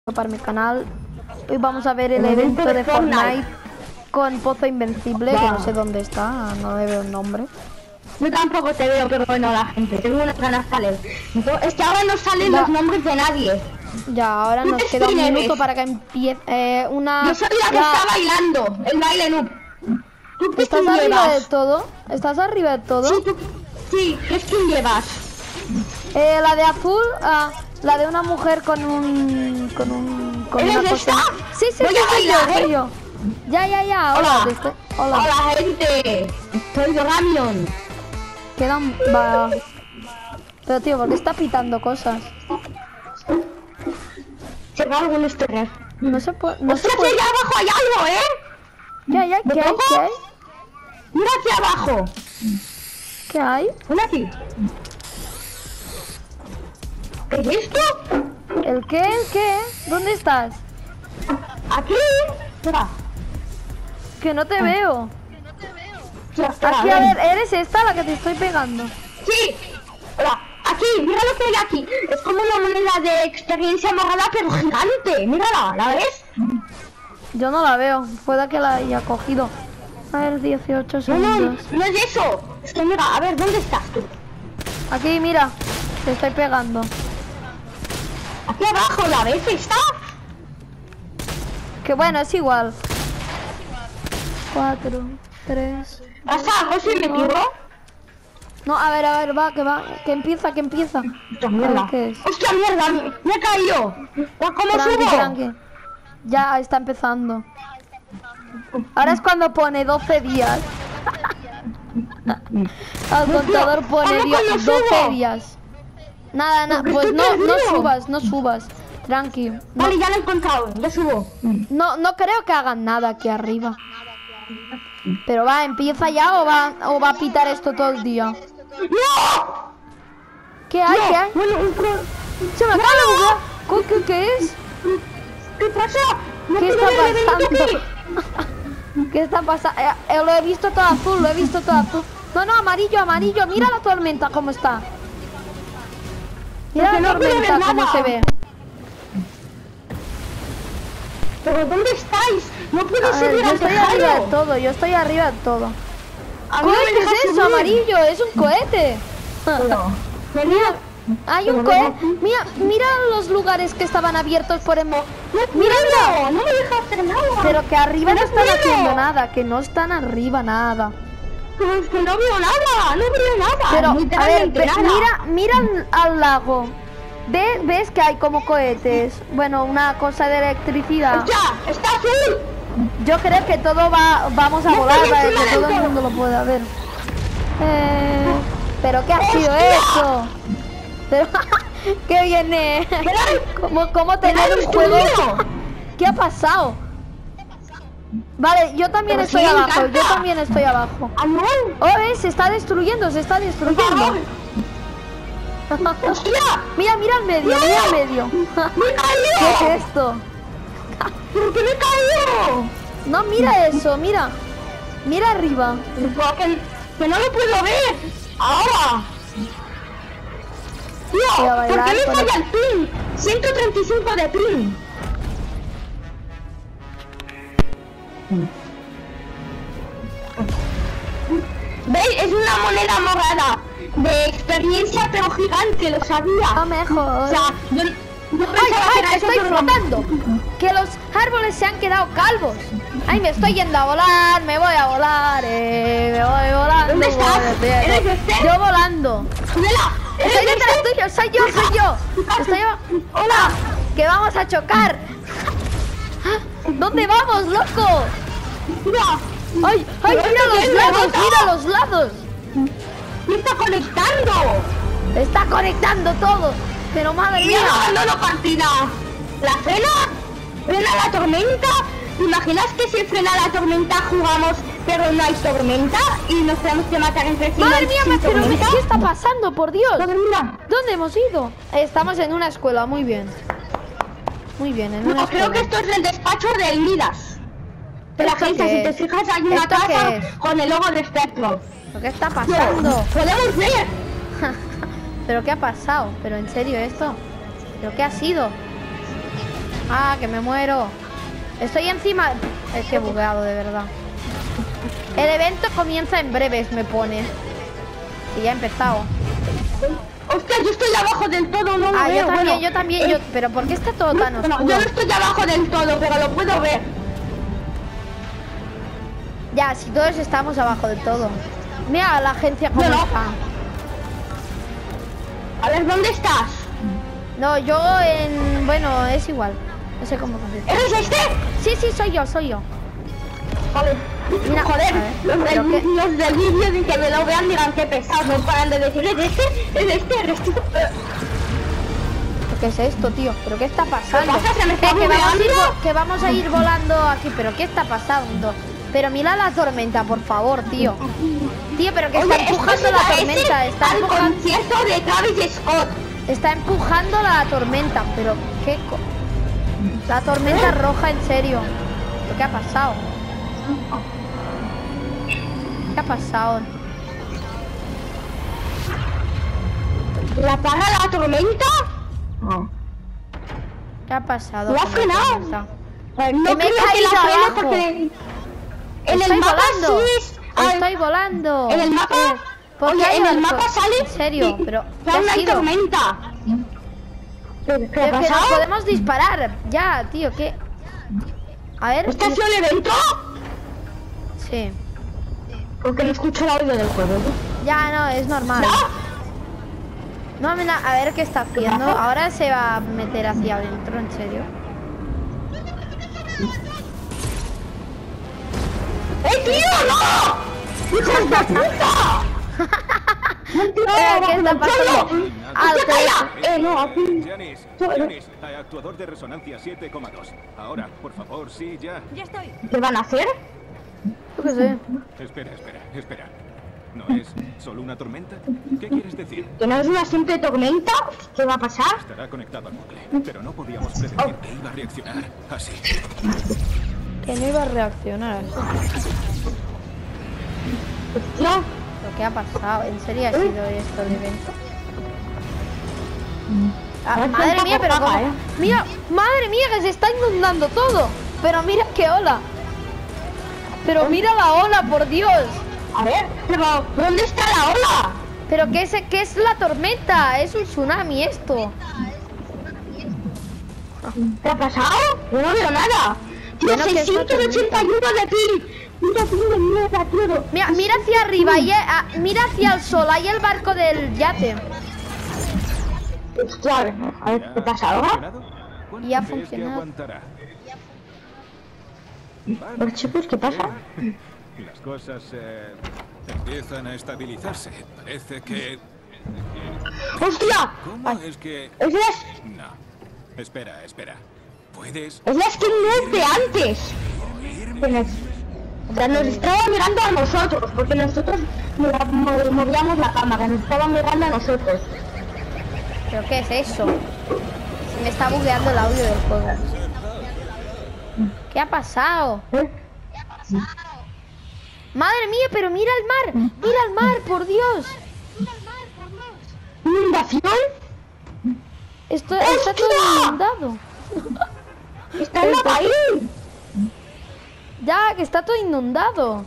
para mi canal. Hoy vamos a ver el evento de Fortnite con Pozo Invencible, que no sé dónde está, no le veo el nombre. Yo tampoco te veo, pero bueno, la gente, tengo unas ganas de salir. Es que ahora no salen los nombres de nadie. Ya, ahora nos queda un minuto para que empiece una... Yo soy la que está bailando, el baile noob. ¿Estás arriba de todo? ¿Estás arriba de todo? Sí, sí, ¿qué skin llevas? La de azul, la de una mujer con una cosa. Sí, soy yo. Ya. Hola. Hola, gente. Soy Doramion. Quedan... Pero tío, ¿por qué está pitando cosas? Se va algún estrés. No se puede... No se ¡Ostras, puede... allá abajo hay algo, ¿eh? ¿Qué hay? Mira aquí abajo. ¿Qué hay? Mira aquí. ¿Qué es esto? ¿El qué? ¿Dónde estás? Aquí. Espera. Que no te veo. Espera, Aquí, a ver, ¿eres esta la que te estoy pegando? Sí. Hola. Aquí, mira lo que hay aquí. Es como una moneda de experiencia morada, pero gigante. Mírala, ¿la ves? Yo no la veo. Puede que la haya cogido. A ver, 18 segundos. No es eso. Es que mira, a ver, ¿dónde estás tú? Aquí, mira. Te estoy pegando. Aquí abajo, ¿la ves? ¿Está? Que bueno, es igual. 4, 3... ¿Pasa algo si me tiro? No, a ver, que empieza. Hostia, mierda. ¿Qué es? ¡Hostia, mierda! ¡Me he caído! ¿Cómo subo? Tranqui. Ya está empezando. Ahora es cuando pone 12 días. Al contador pone 12 días. Nada, pues no subas. Tranqui. Vale, ya lo he encontrado, ya subo. No creo que hagan nada aquí arriba. Pero ¿empieza ya o va a pitar esto todo el día? ¡No! ¿Qué hay? Bueno, Se me acaba de buguear. ¿Qué es? ¿Qué pasa? ¿Qué está pasando? ¿Qué está pasando? Lo he visto todo azul, No, amarillo. Mira la tormenta cómo está. Mira la tormenta cómo se ve. ¿Pero dónde estáis? No puedo subir yo estoy arriba de todo. ¿Qué es eso, amarillo? Es un cohete. Mira, hay un cohete. Mira los lugares que estaban abiertos por el... Mira. No me deja hacer nada. Pero que arriba no están haciendo nada, que no están arriba nada. Pero es que no veo nada, Pero, a ver, mira al lago. ¿Ves que hay como cohetes? Bueno, una cosa de electricidad. ¡Ya! ¡Está azul! Yo creo que vamos a volar para que todo el mundo lo pueda ver. ¿Pero qué ha sido eso? Pero, ¿qué viene? ¿Cómo tener un juego? ¿Qué ha pasado? Vale, yo también estoy abajo. Oh, se está destruyendo. Mira al medio. ¿Qué es esto? ¿Por qué me he caído? No, mira eso, mira arriba. Que no lo puedo ver. Ahora. Tío, ¿por qué me falla el ping? 135 de ping. ¿Veis? Es una moneda morada de experiencia, pero gigante, lo sabía. No me jodas. O sea, yo ¡Ay, estoy flotando! Que los árboles se han quedado calvos. ¡Ay, me estoy yendo a volar! ¡Me voy a volar! ¡Me voy volando! ¿Dónde estás? ¿Eres este? Yo volando. ¡Mira! Estoy detrás tuyo, soy yo. ¡Hola! ¡Que vamos a chocar! ¿Dónde vamos, loco? ¡Mira! ¡Ay, mira los lados! ¡Me está conectando! Está conectando todo. Pero madre mía. ¡Abandono partida! ¿La ¿Frena la tormenta? ¿Te imaginas que si frena la tormenta jugamos pero no hay tormenta y nos tenemos que matar entre sí? Madre mía, pero ¿qué está pasando, por Dios? Mira. ¿Dónde hemos ido? Estamos en una escuela, muy bien. Creo que esto es el despacho de Midas. De la agencia, si te fijas hay una casa con el logo de Spectrum. ¿Qué está pasando? ¡Podemos ver! ¿Pero qué ha pasado? ¿Pero en serio esto? ¿Pero qué ha sido? Ah, que me muero. Estoy encima. Es que he bugueado, de verdad. El evento comienza en breves, me pone. Y ya ha empezado. Hostia, yo estoy abajo del todo, no lo veo. Yo también. Pero ¿por qué está todo tan oscuro? Yo no estoy abajo del todo, pero lo puedo ver. Ya, si todos estamos abajo del todo. Mira la agencia como está. A ver, ¿dónde estás? No, yo en... Bueno, es igual. No sé cómo contestar. ¿Eres este? Sí, soy yo. Vale. Mira, joder, los del vídeo de que me lo vean digan que pesados, no paran de decir, ¿eres este? ¿Qué es esto, tío? ¿Pero qué está pasando? ¿Qué pasa? ¿Se me está que vamos a ir volando aquí. ¿Pero qué está pasando? Pero mira la tormenta, por favor, tío. Tío, pero que está empujando la tormenta. Está empujando... al concierto de Travis Scott. Está empujando la tormenta. Pero qué... La tormenta roja, en serio. ¿Pero qué ha pasado? ¿Qué ha pasado? ¿La para la tormenta? No. ¿Qué ha pasado? ¿Lo has frenado? No que me he caído abajo. Porque... Estoy volando. Estoy volando. En el mapa. Oye, en el mapa sale. En serio, pero. Una tormenta. ¿Qué ha pasado? Nos podemos disparar. Ya, tío, ¿qué? A ver. ¿Este ha sido el evento? Sí. Porque no escucho el audio del juego. Ya, no, es normal. No, mira, a ver qué está haciendo. Ahora se va a meter hacia adentro, en serio. ¡Tío, no! ¡Hijos de puta! ¿Qué está pasando? Janice, actuador de resonancia 7,2. Ahora, por favor, sí, ya. Ya estoy. ¿Qué van a hacer? Yo qué sé. Espera. ¿No es solo una tormenta? ¿Qué quieres decir? ¿Que no es una simple tormenta? ¿Qué va a pasar? Estará conectado al bucle, pero no podíamos predecir que iba a reaccionar así. Que no iba a reaccionar así. No. ¿Lo que ha pasado? ¿En serio ha sido esto de evento? Madre mía, pero cómo... Mira, madre mía, que se está inundando todo. Pero mira qué ola. Pero mira la ola, por Dios. A ver, pero ¿dónde está la ola? Pero ¿qué es la tormenta? Es un tsunami esto. ¿Qué ha pasado? Yo no veo nada. Tío, 681 de pil. Mira, tío. Mira hacia arriba, mira hacia el sol, ahí el barco del yate. Hostia, a ver, ¿qué pasa ahora? Y ha funcionado. Los chicos, ¿qué pasa? Las cosas empiezan a estabilizarse. Parece que... ¡Hostia! ¿Cómo es que...? Es la... No. Espera. ¿Puedes...? Es la skin noob de antes. O sea, nos estaba mirando a nosotros, porque nosotros movíamos la cámara, nos estaba mirando a nosotros. ¿Pero qué es eso? Se me está bugueando el audio del juego. ¿Qué ha pasado? Madre mía, pero mira el mar, por Dios. ¿Inundación? Está todo inundado. Está en la país. Ya, que está todo inundado.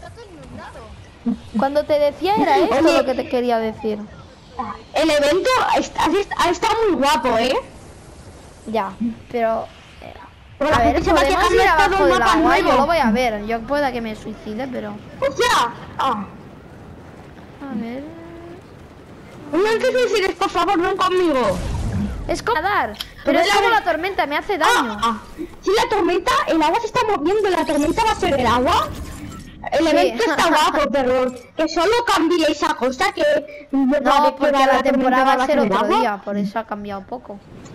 Cuando te decía era esto lo que te quería decir. El evento está muy guapo, ¿eh? Ya, pero... A ver, podemos ir abajo del agua, yo lo voy a ver. Yo pueda que me suicide, pero... ¡Hostia! A ver... No te suicides, por favor, ven conmigo. Es como nadar, pero es como la tormenta, me hace daño. Si la tormenta, el agua se está moviendo, la tormenta va a ser el agua. El evento está guapo, pero que solo cambie esa cosa que... No, porque la temporada va a ser otro día, por eso ha cambiado poco.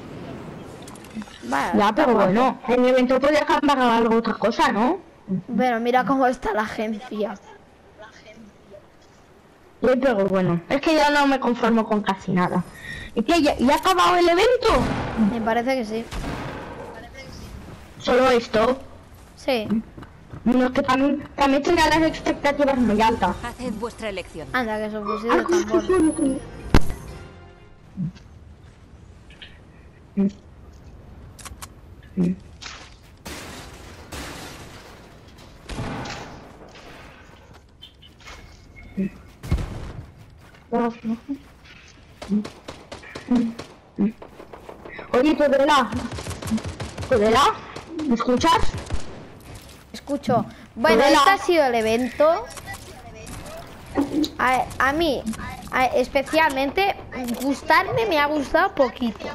Vale, ya, pero bueno, el evento podría cambiar algo, otra cosa, ¿no? Pero mira cómo está la agencia. Sí, pero bueno, es que ya no me conformo con casi nada. ¿Y que ya ha acabado el evento? Me parece que sí. ¿Solo esto? Sí. No, que también tenía las expectativas muy altas. Haced vuestra elección. Anda, que eso fusil de tambor. Oye, Tudela. ¿Tudela? ¿Me escuchas? Escucho. Bueno, Tudela. este ha sido el evento. A mí, especialmente, gustarme me ha gustado poquito.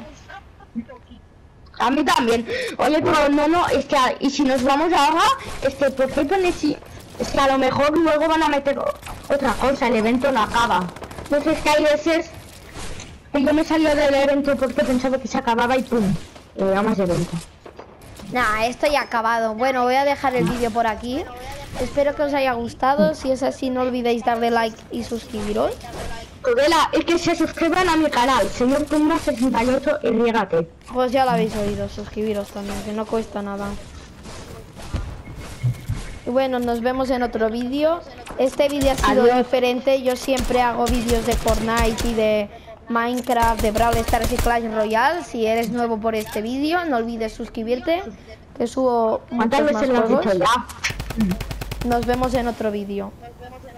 A mí también. Oye, pero no, es que y si nos vamos ahora, ¿por qué pones si? Es que a lo mejor luego van a meter otra cosa, el evento no acaba. Entonces que hay veces que yo me salió del evento porque pensaba que se acababa y pum, más evento. Nah, esto ya ha acabado. Bueno, voy a dejar el vídeo por aquí. Espero que os haya gustado. Si es así, no olvidéis darle like y suscribiros. Tudela, es que se suscriban a mi canal, señor Tumba 68 y riégate. Pues ya lo habéis oído, suscribiros también, que no cuesta nada. Y bueno, nos vemos en otro vídeo. Este vídeo ha sido diferente. Yo siempre hago vídeos de Fortnite y de Minecraft, de Brawl Stars y Clash Royale. Si eres nuevo por este vídeo, no olvides suscribirte, que subo muchos más juegos. Nos vemos en otro vídeo.